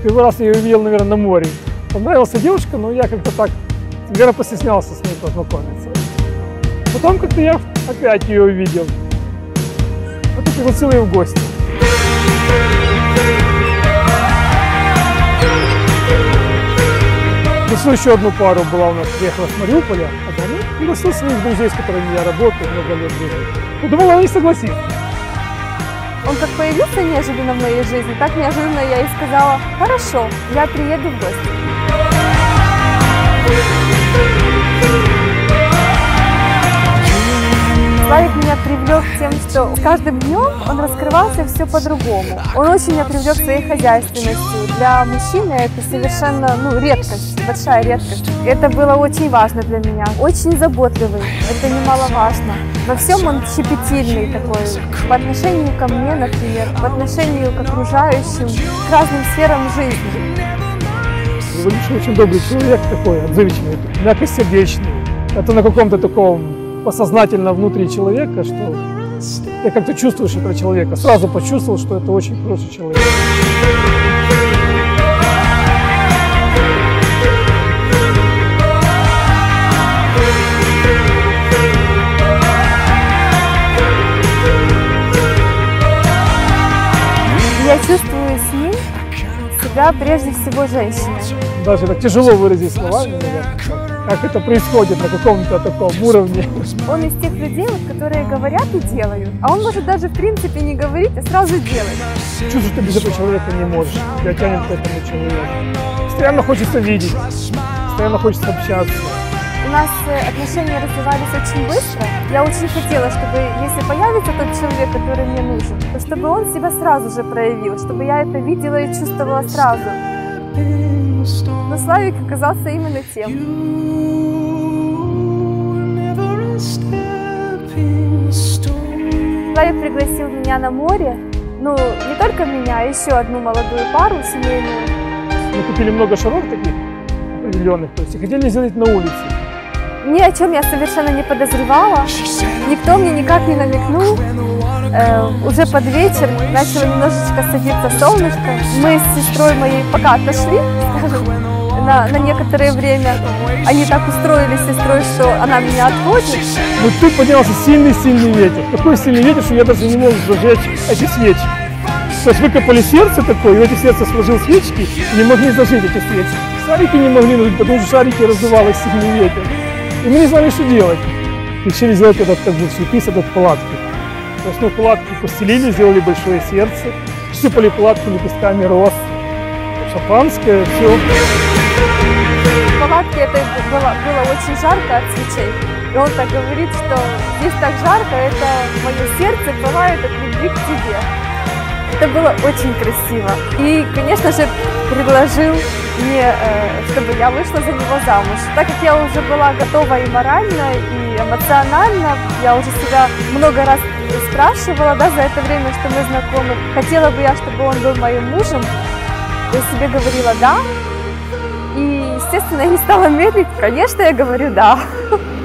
Первый раз я ее увидел, наверное, на море. Понравилась девушка, но я как-то так, наверное, постеснялся с ней познакомиться. Потом как-то я опять ее увидел. Вот и пригласил ее в гости. Пригласил еще одну пару, была у нас, приехала с Мариуполя. Пригласил своих друзей, с которыми я работаю, много лет дружу. Ну, думал, они согласились. Он как появился неожиданно в моей жизни, так неожиданно я и сказала: хорошо, я приеду в гости. Славик меня привлек тем, что с каждым днем он раскрывался все по-другому. Он очень меня привлек своей хозяйственностью. Для мужчины это совершенно редкость, большая редкость. Это было очень важно для меня. Очень заботливый, это немаловажно. Во всем он щепетильный такой. По отношению ко мне, например, по отношению к окружающим, к разным сферам жизни. Очень добрый человек такой, отзывчивый, мягкосердечный. Это на каком-то таком подсознательно внутри человека, что я как-то чувствуешь этого человека. Сразу почувствовал, что это очень хороший человек. Я чувствую с ним себя прежде всего женщиной. Даже так тяжело выразить словами, наверное, как это происходит на каком-то таком уровне. Он из тех людей, которые говорят и делают, а он может даже в принципе не говорить, а сразу делать. Чувствую, что без этого человека не можешь, тебя тянет к этому человеку. Постоянно хочется видеть, постоянно хочется общаться. У нас отношения развивались очень быстро. Я очень хотела, чтобы, если появится тот человек, который мне нужен, то чтобы он себя сразу же проявил, чтобы я это видела и чувствовала сразу. Но Славик оказался именно тем. Славик пригласил меня на море. Не только меня, а еще одну молодую пару семейную. Мы купили много шаров таких определенных, то есть и хотели сделать на улице. Ни о чем я совершенно не подозревала. Никто мне никак не намекнул. Уже под вечер начало немножечко садиться солнышко. Мы с сестрой моей пока отошли, скажем, на некоторое время. Они так устроились с сестрой, что она меня отводит. Вот тут поднялся сильный-сильный ветер. Такой сильный ветер, что я даже не мог зажечь эти свечи. То есть выкопали сердце такое, и в эти сердце сложил свечки, и не могли зажечь эти свечи. Шарики не могли надуть, потому что шарики раздувало сильный ветер. И мы не знали, что делать. Решили сделать этот сюрприз, этот палатки. То есть палатки постелили, сделали большое сердце, сыпали палатку лепестками роз, шампанское, все. В палатке это было очень жарко от свечей. И он так говорит, что здесь так жарко, это мое сердце бывает от любви к тебе. Это было очень красиво. И, конечно же, предложил мне, чтобы я вышла за него замуж. Так как я уже была готова и морально, и эмоционально, я уже себя много раз спрашивала, за это время, что мы знакомы, хотела бы я, чтобы он был моим мужем. Я себе говорила «да». И, естественно, я не стала медлить. Конечно, я говорю «да».